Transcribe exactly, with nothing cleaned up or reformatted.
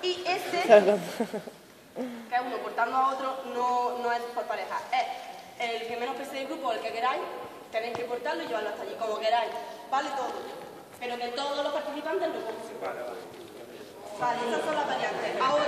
Y ese, que es uno cortando a otro, no, no es por pareja. Es el que menos pese del grupo, el que queráis, tenéis que cortarlo y llevarlo hasta allí, como queráis. Vale todo. Pero que todos los participantes lo cojan. Vale, esas son las variantes. Ahora,